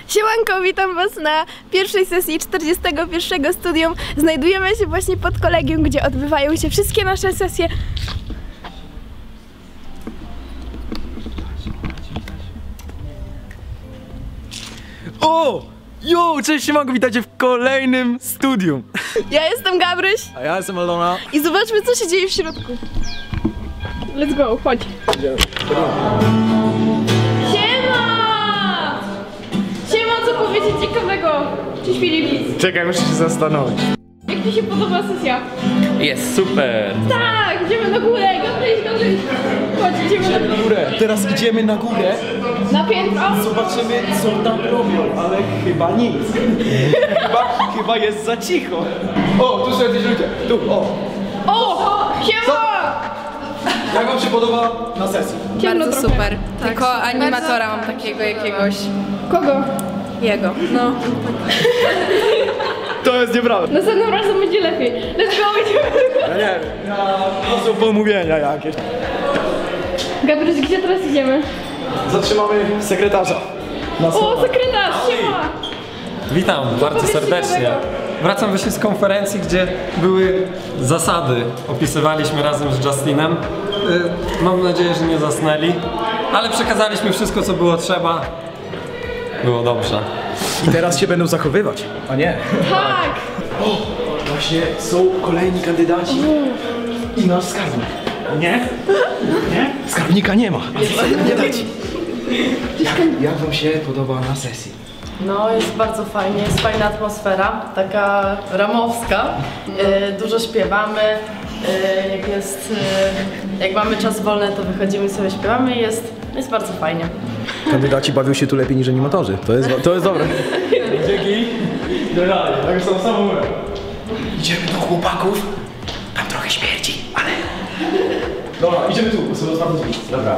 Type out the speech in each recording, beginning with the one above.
Siemanko, witam was na pierwszej sesji 41 studium. Znajdujemy się właśnie pod kolegium, gdzie odbywają się wszystkie nasze sesje. O! Jo, cześć, siemanko, witajcie w kolejnym studium. Ja jestem Gabryś. A ja jestem Elona. I zobaczmy, co się dzieje w środku. Let's go, chodź. Siema! Siema, co powiedzieć ciekawego? Cześć Filip. Czekaj, muszę się zastanowić. Jak ci się podoba sesja? Jest super! Tak, idziemy na górę, Gabryś. Chodź, idziemy na górę. Teraz idziemy na górę. Na piętro. Zobaczymy, co tam robią, ale chyba nic. chyba jest za cicho. O, tu są jakieś ludzie. Tu, o. O! Siema! Jak wam się podoba na sesji? Ciemno Bardzo trochę. super. Tylko animatora mam takiego jakiegoś. Kogo? Jego. No. To jest nieprawda. Następnym razem będzie lepiej. Let's go, idziemy. Ja nie wiem, to są pomówienia jakieś. Gabryś, gdzie teraz idziemy? Zatrzymamy sekretarza. O, sekretarz, siema! Witam bardzo serdecznie. Wracam właśnie z konferencji, gdzie były zasady. Opisywaliśmy razem z Justinem. Mam nadzieję, że nie zasnęli, ale przekazaliśmy wszystko, co było trzeba. Było dobrze. I teraz się będą zachowywać, a nie? Tak! O, właśnie są kolejni kandydaci i nasz skarbnik. Nie? Nie? Skarbnika nie ma. Kandydaci. Jak wam się podoba na sesji? No, jest bardzo fajnie, jest fajna atmosfera, taka ramowska. Dużo śpiewamy, jak mamy czas wolny, to wychodzimy sobie śpiewamy i jest bardzo fajnie. Kandydaci bawią się tu lepiej niż animatorzy. To jest dobre. Dzięki. Dalej, tak już samo mówię. Idziemy do chłopaków. Tam trochę śmierdzi, ale... Dobra, idziemy tu, bo sobie otwarte drzwi. Dobra.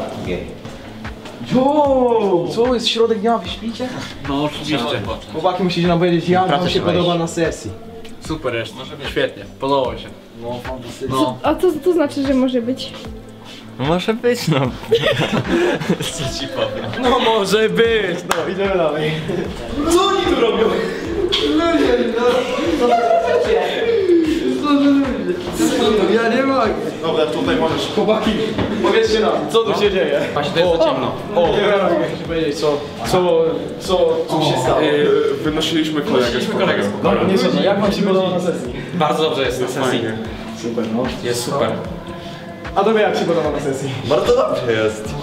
Jo, co jest środek dnia, wy śpicie? No oczywiście. Chłopaki, musicie nam powiedzieć, jak wam się podoba na sesji. Super jest, świetnie, podoba się. No, fantastycznie. No. A co to znaczy, że może być? Może być, no. Co ci powiem? No może być, no idziemy dalej. Co oni tu robią? Ludzie, no. Ja nie mogę. Dobra, tutaj możesz. Chłopaki, powiedzcie nam, co tu się dzieje? Właśnie to jest za ciemno. Nie wiem, jak się powiedzieć, co tu się stało. Wynosiliśmy kolegę z pokoju. Dobra, nie żadne, jak wam się podoba na sesji? Bardzo dobrze jest na sesji. Super, no. Jest super. A tobie jak się podoba na sesji? Bardzo dobrze jest.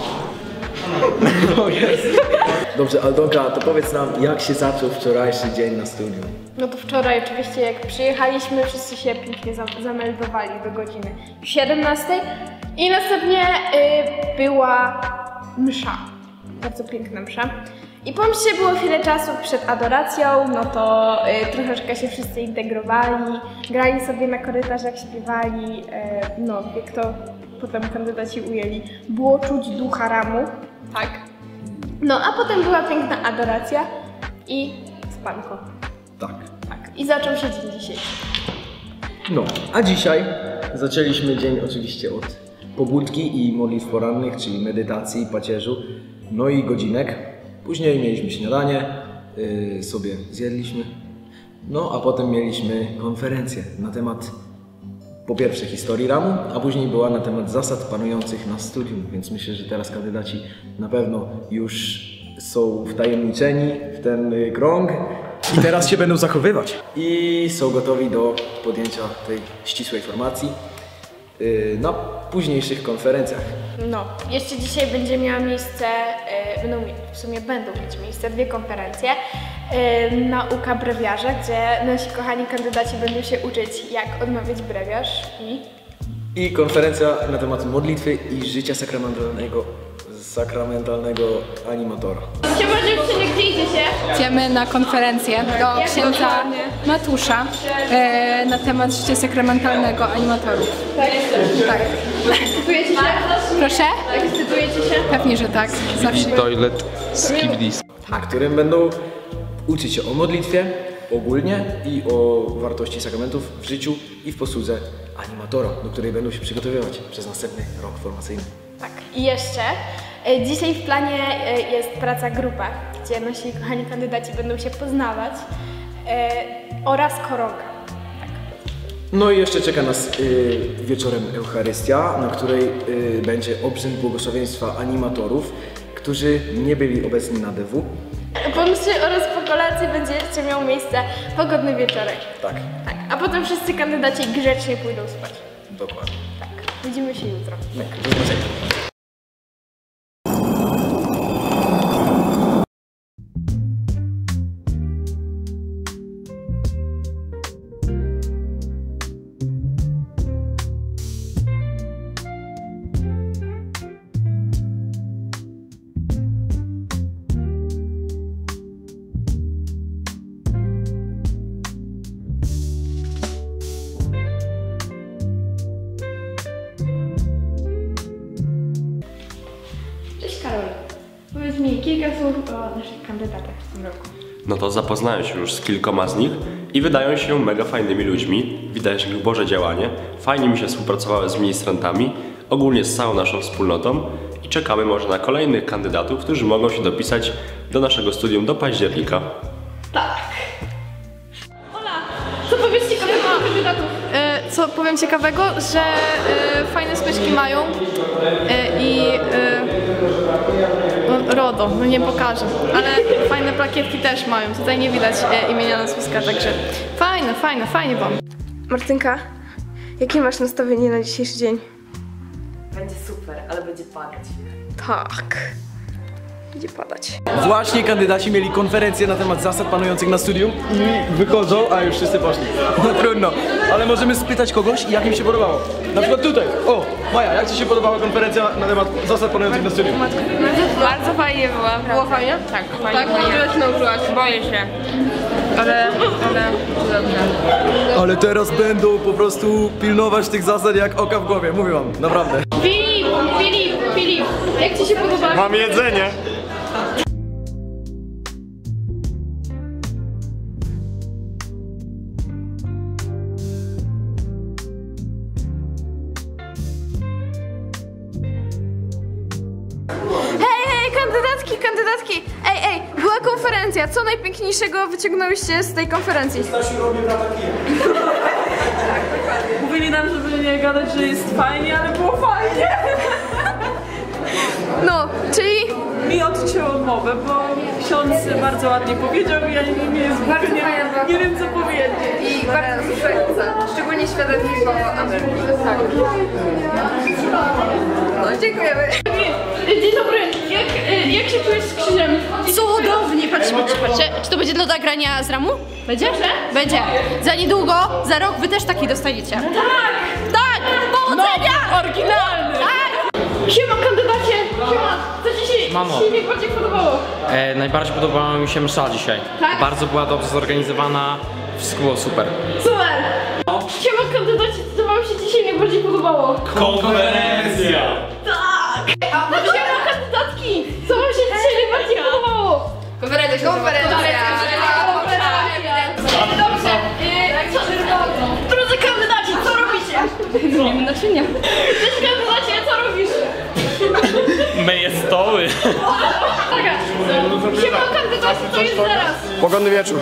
No jest. Dobrze, Aldonka, to powiedz nam, jak się zaczął wczorajszy dzień na studium? No to wczoraj oczywiście jak przyjechaliśmy, wszyscy się pięknie zameldowali do godziny 17 i następnie była msza, bardzo piękna msza. I po mszy było chwilę czasu przed adoracją, no to troszeczkę się wszyscy integrowali, grali sobie na korytarzach, śpiewali, no jak to potem kandydaci ujęli, było czuć ducha ramu, tak. No a potem była piękna adoracja i spanko. Tak. Tak, i zaczął się dzień dzisiejszy. No, a dzisiaj zaczęliśmy dzień oczywiście od pobudki i modlitw porannych, czyli medytacji, pacierzu, no i godzinek. Później mieliśmy śniadanie, sobie zjedliśmy, no a potem mieliśmy konferencję na temat po pierwsze historii ramu, a później była na temat zasad panujących na studium, więc myślę, że teraz kandydaci na pewno już są wtajemniczeni w ten krąg. I teraz się będą zachowywać. I są gotowi do podjęcia tej ścisłej formacji na późniejszych konferencjach. No, jeszcze dzisiaj będzie miała miejsce, będą mieć miejsce dwie konferencje. Nauka brewiarza, gdzie nasi kochani kandydaci będą się uczyć, jak odmawiać brewiarz I konferencja na temat modlitwy i życia sakramentalnego animatora. Siema dziewczyny, gdzie idziecie? Idziemy na konferencję do księdza Matusza na temat życia sakramentalnego animatorów. Tak. Tak. Ekscytujecie się? Proszę? Ekscytujecie się? Pewnie, że tak. Zawsze. Toilet skip this. Na którym będą uczyć się o modlitwie ogólnie i o wartości sakramentów w życiu i w posłudze animatora, do której będą się przygotowywać przez następny rok formacyjny. Tak. I jeszcze dzisiaj w planie jest praca grupa, gdzie nasi kochani kandydaci będą się poznawać, oraz koronka. No i jeszcze czeka nas wieczorem Eucharystia, na której będzie obrzęd błogosławieństwa animatorów, którzy nie byli obecni na DW. Po mszy oraz po kolacji będzie jeszcze miał miejsce pogodny wieczorek. Tak, Tak, a potem wszyscy kandydaci grzecznie pójdą spać. dokładnie. Tak, widzimy się jutro. Tak, do zobaczenia. Cześć Karol, powiedz mi kilka słów o naszych kandydatach w tym roku. No to zapoznałem się już z kilkoma z nich i wydają się mega fajnymi ludźmi. Widać ich Boże działanie. Fajnie mi się współpracowały z ministrantami, ogólnie z całą naszą wspólnotą i czekamy może na kolejnych kandydatów, którzy mogą się dopisać do naszego studium do października. Tak. Ola, co powiesz ciekawego o kandydatów? Co powiem ciekawego, że fajne smyczki mają i RODO, no nie pokażę, ale fajne plakietki też mają. Tutaj nie widać imienia, nazwiska, także fajnie wam. Martynka, jakie masz nastawienie na dzisiejszy dzień? Będzie super, ale będzie padać. Tak. Będzie padać. Właśnie kandydaci mieli konferencję na temat zasad panujących na studium i wychodzą, a już wszyscy poszli. No trudno, ale możemy spytać kogoś, jak im się podobało. Na przykład tutaj. O, Maja, jak ci się podobała konferencja na temat zasad panujących na studium? Bardzo fajnie była. Było fajnie? Tak, fajnie. Tak, ile się nauczyłaś? Boję się. Ale dobrze. Ale teraz będą po prostu pilnować tych zasad jak oka w głowie, mówię wam, naprawdę. Filip, jak ci się podoba? Mam jedzenie. Hej, kandydatki! Ej, była konferencja. Co najpiękniejszego wyciągnęłyście z tej konferencji? Mówili nam, żeby nie gadać, że jest fajnie, ale było fajnie. No, czyli... Mi odcięło mowę, bo ksiądz bardzo ładnie powiedział i ja nie wiem co powiedzieć. I bardzo wzruszająca. Szczególnie świadectwo Ameryki. Tak. No, dziękujemy. Dzień dobry, jak się czujesz z krzyżem? Cudownie, patrzcie. Czy to będzie do nagrania z ramu? Będzie? Będzie. Za niedługo, za rok wy też taki dostaniecie. Tak! Powodzenia! Oryginalny! Siema kandydacie! Siema! Co ci się najbardziej podobało? Najbardziej podobała mi się msza dzisiaj. Tak? Bardzo była dobrze zorganizowana, wszystko było super. Super! Siema kandydacie, co wam się dzisiaj najbardziej podobało? Konferencja! Siema kandydatki! Co wam się dzisiaj najbardziej podobało? Konferencja. Dobrze, drodzy kandydaci, co robicie? Zmieniamy naczynia. Cześć kandydacie, co robisz? Myję stoły. Siema kandydaci, co jest teraz? Pogodny wieczór.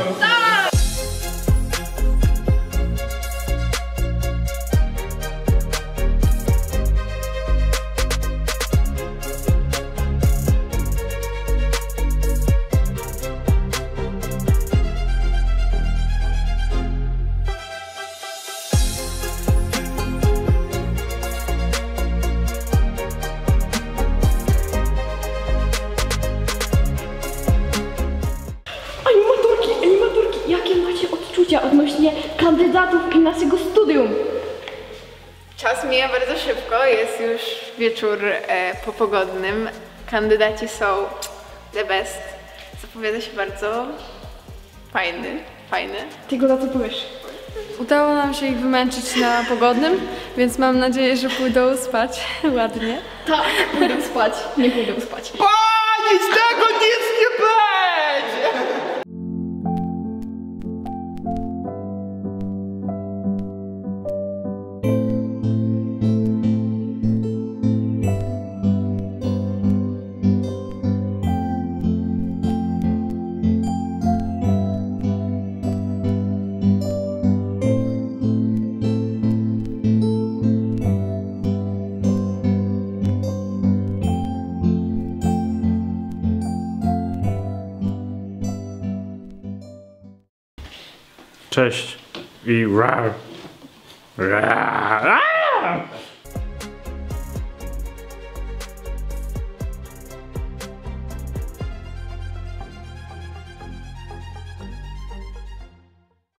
Animatorki, jakie macie odczucia odnośnie kandydatów i naszego studium? Czas mija bardzo szybko, jest już wieczór popogodnym. Kandydaci są the best. Zapowiada się bardzo fajny. Ty go co powiesz? Udało nam się ich wymęczyć na pogodnym, więc mam nadzieję, że pójdą spać ładnie. Tak, pójdę spać. Nie pójdę spać. Nic tego nie będzie! cześć i rar.